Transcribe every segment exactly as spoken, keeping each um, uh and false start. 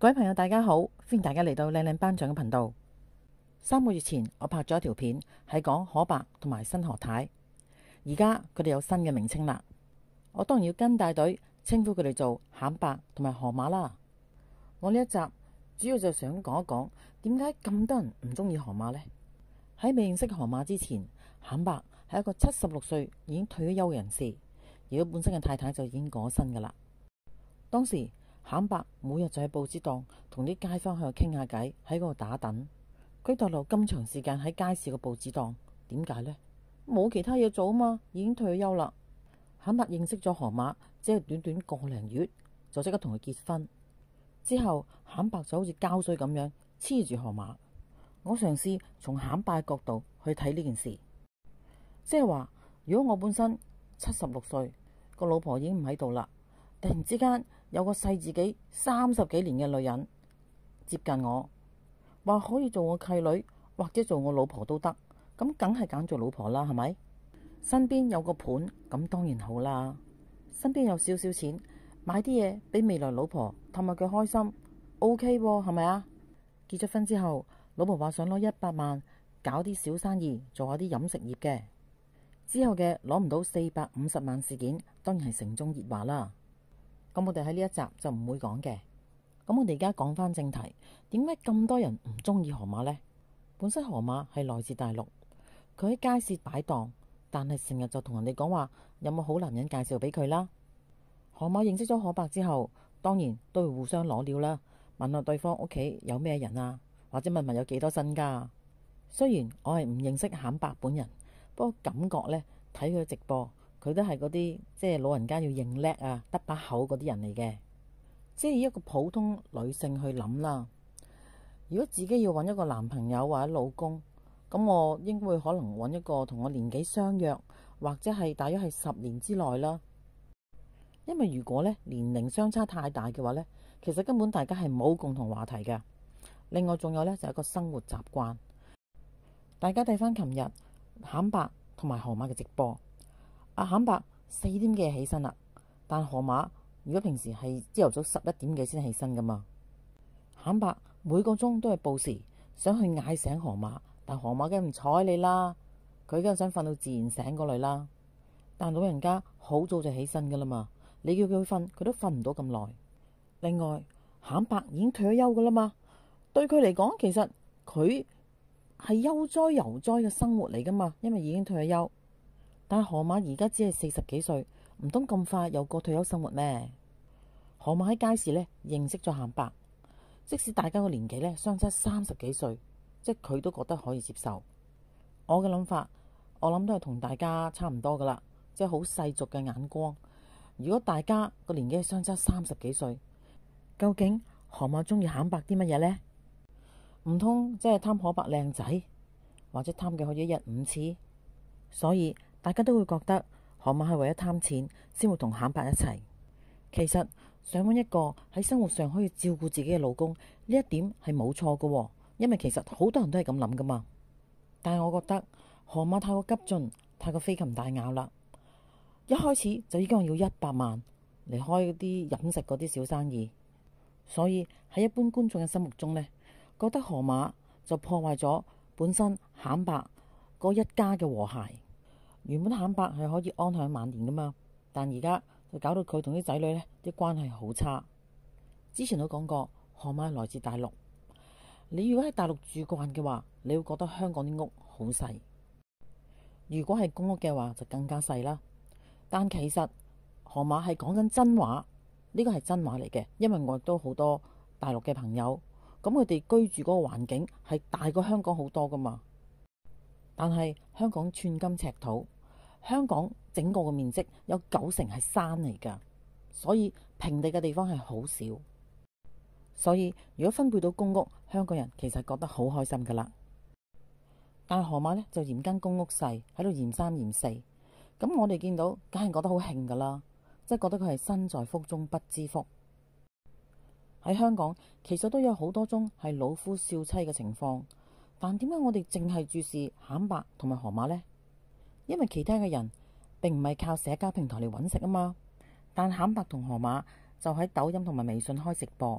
各位朋友大家好，歡迎大家嚟到靚靚班長嘅頻道。三個月前我拍咗一條片，係講可伯同埋新何太，而家佢哋有新嘅名稱啦。我當然要跟大隊稱呼佢哋做餡伯同埋河馬啦。我呢一集主要就想講一講點解咁多人唔中意河馬呢？喺未認識河馬之前，餡伯係一個七十六歲已經退咗休嘅人士，而佢本身嘅太太就已經過身噶啦。當時餡伯每日就喺報紙檔同啲街坊喺度傾下偈，喺嗰度打躉。佢逗留咁長時間喺街市嘅報紙檔，點解呢？冇其他嘢做啊嘛，已經退咗休啦。餡伯認識咗河馬，只係短短個零月就即刻同佢結婚。之後餡伯就好似膠水咁樣黐住河馬。我嘗試從餡伯嘅角度去睇呢件事，即係話如果我本身七十六歲，個老婆已經唔喺度啦，突然之間有個細自己三十幾年嘅女人接近我，話可以做我契女或者做我老婆都得，咁梗係揀做老婆啦，係咪？身邊有個伴，咁當然好啦。身邊有少少錢，買啲嘢俾未來老婆氹下佢開心 OK 喎，係咪啊？結咗婚之後，老婆話想攞一百萬搞啲小生意，做下啲飲食業嘅。之後嘅攞唔到四百五十萬事件，當然係城中熱話啦。咁我哋喺呢一集就唔會講嘅。咁我哋而家講翻正題，點解咁多人唔中意河馬呢？本身河馬係來自大陸，佢喺街市擺檔，但係成日就同人哋講話有冇好男人介紹俾佢啦。河馬認識咗可伯之後，當然都會互相攞料啦，問下對方屋企有咩人啊，或者問問有幾多身家啊。雖然我係唔認識餡伯本人，不過感覺呢，睇佢直播，佢都係嗰啲即係老人家要認叻啊，得把口嗰啲人嚟嘅。即係以一個普通女性去諗啦，如果自己要揾一個男朋友或者老公，咁我應該會可能揾一個同我年紀相若，或者係大約係十年之內啦。因為如果呢年齡相差太大嘅話呢，其實根本大家係冇共同話題嘅。另外仲有呢，就係一個生活習慣。大家睇翻琴日餡伯同埋河馬嘅直播，阿餡伯四點幾起身啦，但河馬如果平時係朝頭早十一點幾先起身噶嘛。餡伯每個鐘都係報時，想去嗌醒河馬，但河馬梗唔睬你啦，佢梗係想瞓到自然醒嗰類啦。但老人家好早就起身噶啦嘛，你叫佢瞓，佢都瞓唔到咁耐。另外餡伯已經退咗休噶啦嘛，對佢嚟講，其實佢係悠哉游哉嘅生活嚟噶嘛，因為已經退咗休。但係河馬而家只係四十幾歲，唔通咁快又過退休生活咩？河馬喺街市呢認識咗餡伯，即使大家個年紀呢相差三十幾歲，即係佢都覺得可以接受。我嘅諗法，我諗都係同大家差唔多噶啦，即係好世俗嘅眼光。如果大家個年紀係相差三十幾歲，究竟河馬中意餡伯啲乜嘢呢？唔通即係貪可伯靚仔，或者貪佢可以一日五次？所以大家都會覺得河馬係為咗貪錢先會同餡伯一齊。其實想揾一個喺生活上可以照顧自己嘅老公，呢一點係冇錯嘅，因為其實好多人都係咁諗噶嘛。但係我覺得河馬太過急進，太過飛禽大咬啦。一開始就已經要一百萬嚟開啲飲食嗰啲小生意，所以喺一般觀眾嘅心目中呢，覺得河馬就破壞咗本身餡伯嗰一家嘅和諧。原本餡伯係可以安享晚年噶嘛，但而家就搞到佢同啲仔女呢啲關係好差。之前都講過，河馬來自大陸。你如果喺大陸住慣嘅話，你會覺得香港啲屋好細。如果係公屋嘅話，就更加細啦。但其實河馬係講緊真話，呢個係真話嚟嘅，因為我亦都好多大陸嘅朋友，咁佢哋居住嗰個環境係大過香港好多噶嘛。但係香港寸金尺土，香港整個嘅面積有九成係山嚟噶，所以平地嘅地方係好少。所以如果分配到公屋，香港人其實覺得好開心噶啦。但係河馬呢，就嫌間公屋細，喺度嫌三嫌四。咁我哋見到梗係覺得好興噶啦，即係覺得佢係身在福中不知福。喺香港其實都有好多宗係老夫少妻嘅情況，但點解我哋淨係注視餡伯同埋河馬呢？因為其他嘅人並唔係靠社交平台嚟揾食啊嘛，但餡伯同河馬就喺抖音同埋微信開直播，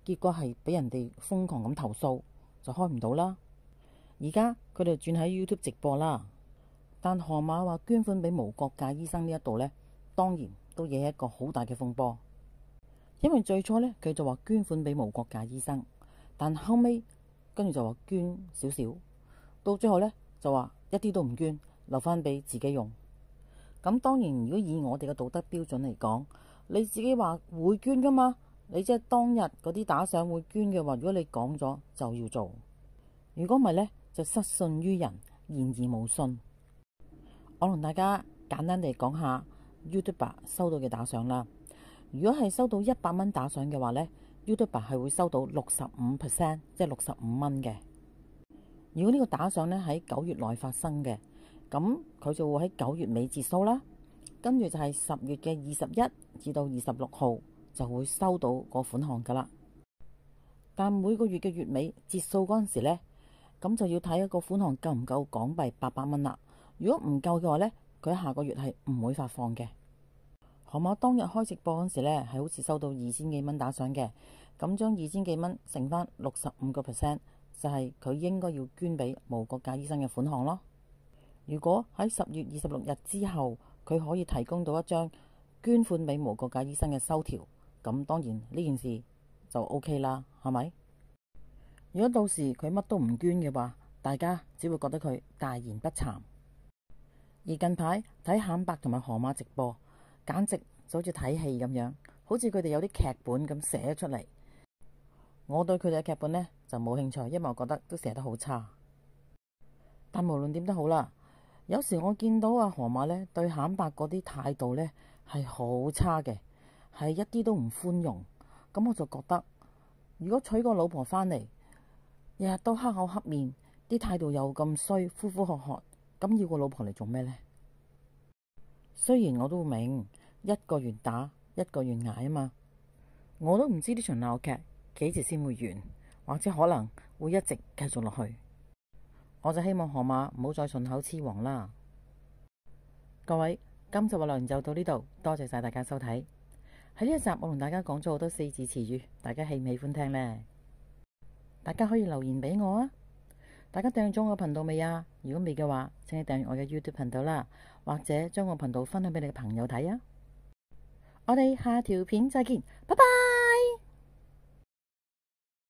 結果係俾人哋瘋狂咁投訴，就開唔到啦。而家佢哋轉喺 YouTube 直播啦。但河馬話捐款俾無國界醫生呢一度呢，當然都惹一個好大嘅風波。因為最初呢，佢就話捐款俾無國界醫生，但後尾跟住就話捐少少，到最後呢，就話一啲都唔捐，留翻俾自己用。咁當然，如果以我哋嘅道德標準嚟講，你自己話會捐噶嘛？你即係當日嗰啲打賞會捐嘅話，如果你講咗就要做，如果唔係呢，就失信於人，言而無信。我同大家簡單地講下 YouTuber 收到嘅打賞啦。如果係收到一百蚊打賞嘅話呢， YouTuber 係會收到六十五 percent， 即係六十五蚊嘅。如果呢個打賞呢喺九月內發生嘅，咁佢就會喺九月尾結數啦。跟住就係十月嘅二十一至到二十六號就會收到個款項噶啦。但每個月嘅月尾結數嗰陣時呢，咁就要睇一個款項夠唔夠港幣八百蚊啦。如果唔夠嘅話呢，佢下個月係唔會發放嘅。河馬當日開直播嗰陣時呢，係好似收到二千幾蚊打賞嘅，咁將二千幾蚊乘翻六十五個 percent，就係佢應該要捐俾無國界醫生嘅款項咯。如果喺十月二十六日之後，佢可以提供到一張捐款俾無國界醫生嘅收條，咁當然呢件事就 OK 啦，係咪？如果到時佢乜都唔捐嘅話，大家只會覺得佢大言不慚。而近排睇顯伯同埋河馬直播，簡直就好似睇戲咁樣，好似佢哋有啲劇本咁寫出嚟。我對佢哋嘅劇本呢就冇興趣，因為我覺得都寫得好差。但無論點都好啦，有時我見到阿河馬呢對顯伯嗰啲態度呢係好差嘅，係一啲都唔寬容。咁我就覺得，如果娶個老婆返嚟，日日都黑口黑面，啲態度又咁衰，呼呼喝喝，咁要個老婆嚟做咩呢？雖然我都明一個願打一個願挨啊嘛，我都唔知呢場鬧劇幾時先會完，或者可能會一直繼續落去。我就希望河馬唔好再順口雌黃啦。各位，今集嘅內容就到呢度，多謝晒大家收睇。喺呢一集我同大家講咗好多四字詞語，大家喜唔喜歡聽呢？大家可以留言俾我啊！大家訂閱咗我嘅頻道未啊？如果未嘅話，請你訂閱我嘅 YouTube 頻道啦，或者將我頻道分享俾你嘅朋友睇啊！我哋下條片再見，拜拜。